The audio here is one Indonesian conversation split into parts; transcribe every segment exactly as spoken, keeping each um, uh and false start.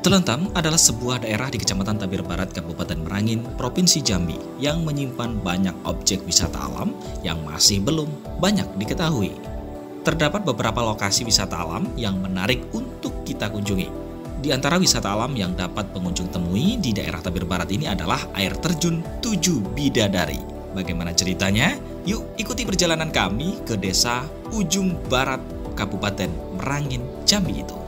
Telentam adalah sebuah daerah di Kecamatan Tabir Barat, Kabupaten Merangin, Provinsi Jambi yang menyimpan banyak objek wisata alam yang masih belum banyak diketahui. Terdapat beberapa lokasi wisata alam yang menarik untuk kita kunjungi. Di antara wisata alam yang dapat pengunjung temui di daerah Tabir Barat ini adalah air terjun Tujuh Bidadari. Bagaimana ceritanya? Yuk ikuti perjalanan kami ke desa Ujung Barat, Kabupaten Merangin, Jambi itu.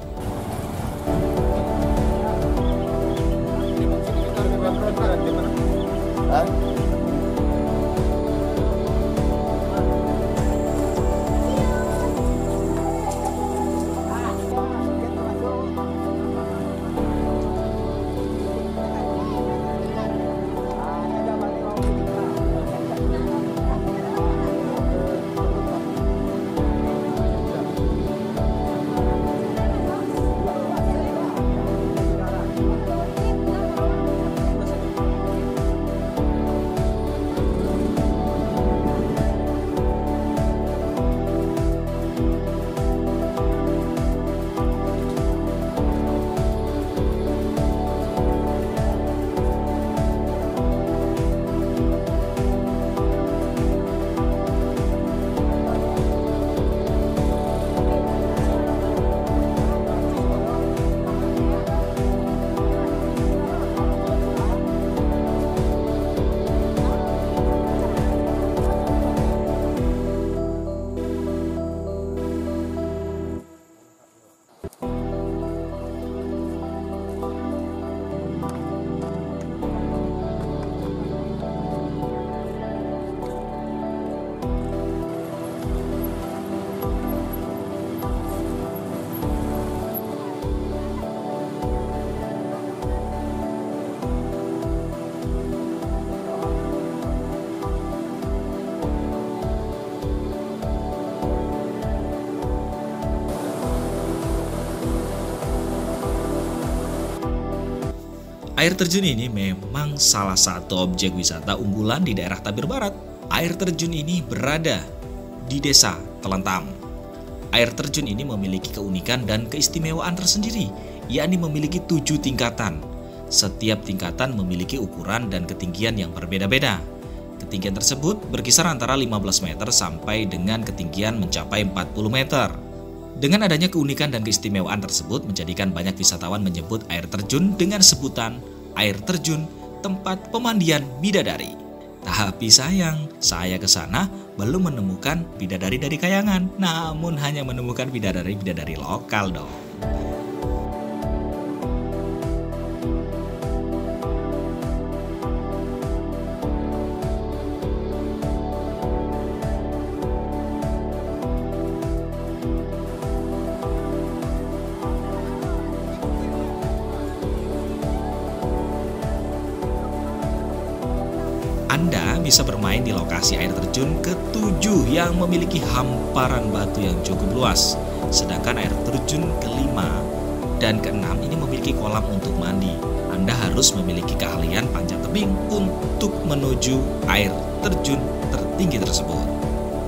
Air terjun ini memang salah satu objek wisata unggulan di daerah Tabir Barat. Air terjun ini berada di desa Telentam. Air terjun ini memiliki keunikan dan keistimewaan tersendiri, yakni memiliki tujuh tingkatan. Setiap tingkatan memiliki ukuran dan ketinggian yang berbeda-beda. Ketinggian tersebut berkisar antara lima belas meter sampai dengan ketinggian mencapai empat puluh meter. Dengan adanya keunikan dan keistimewaan tersebut menjadikan banyak wisatawan menyebut air terjun dengan sebutan air terjun tempat pemandian bidadari. Tapi sayang, saya ke sana belum menemukan bidadari dari kayangan, namun hanya menemukan bidadari-bidadari lokal dong. Anda bisa bermain di lokasi air terjun ketujuh yang memiliki hamparan batu yang cukup luas. Sedangkan air terjun kelima dan keenam ini memiliki kolam untuk mandi. Anda harus memiliki keahlian panjat tebing untuk menuju air terjun tertinggi tersebut.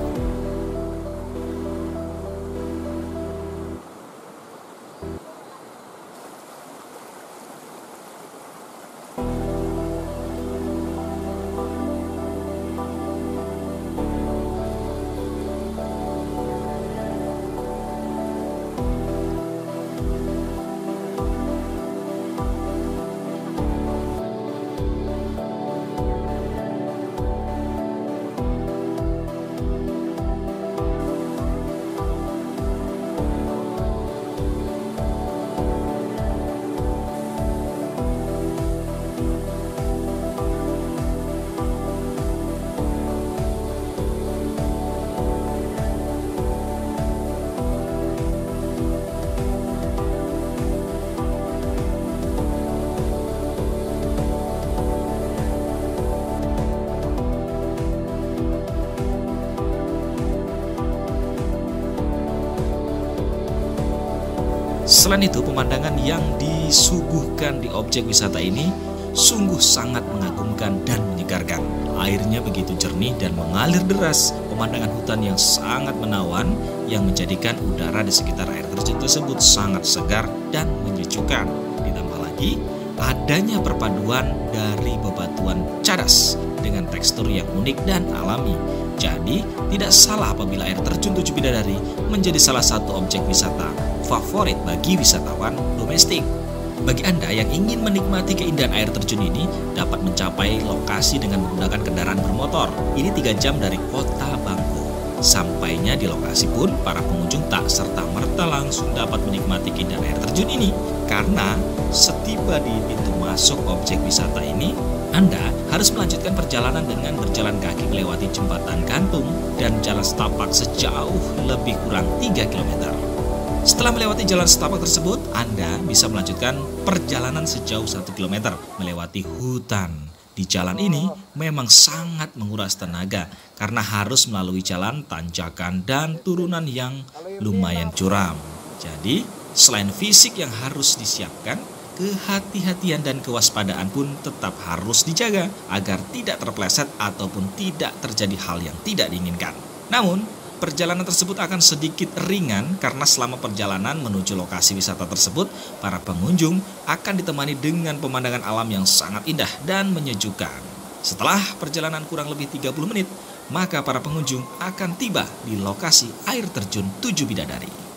Selain itu, pemandangan yang disuguhkan di objek wisata ini sungguh sangat mengagumkan dan menyegarkan. Airnya begitu jernih dan mengalir deras, pemandangan hutan yang sangat menawan yang menjadikan udara di sekitar air terjun tersebut sangat segar dan menyejukkan. Ditambah lagi adanya perpaduan dari bebatuan cadas dengan tekstur yang unik dan alami. Jadi tidak salah apabila air terjun Tujuh Bidadari menjadi salah satu objek wisata favorit bagi wisatawan domestik. Bagi Anda yang ingin menikmati keindahan air terjun ini, dapat mencapai lokasi dengan menggunakan kendaraan bermotor. Ini tiga jam dari kota Bangko. Sampainya di lokasi pun, para pengunjung tak serta-merta langsung dapat menikmati keindahan air terjun ini. Karena setiba di pintu masuk objek wisata ini, Anda harus melanjutkan perjalanan dengan berjalan kaki melewati jembatan gantung dan jalan setapak sejauh lebih kurang tiga kilometer. Setelah melewati jalan setapak tersebut, Anda bisa melanjutkan perjalanan sejauh satu kilometer melewati hutan. Di jalan ini memang sangat menguras tenaga karena harus melalui jalan tanjakan dan turunan yang lumayan curam. Jadi, selain fisik yang harus disiapkan, kehati-hatian dan kewaspadaan pun tetap harus dijaga agar tidak terpleset ataupun tidak terjadi hal yang tidak diinginkan. Namun, perjalanan tersebut akan sedikit ringan karena selama perjalanan menuju lokasi wisata tersebut, para pengunjung akan ditemani dengan pemandangan alam yang sangat indah dan menyejukkan. Setelah perjalanan kurang lebih tiga puluh menit, maka para pengunjung akan tiba di lokasi air terjun Tujuh Bidadari.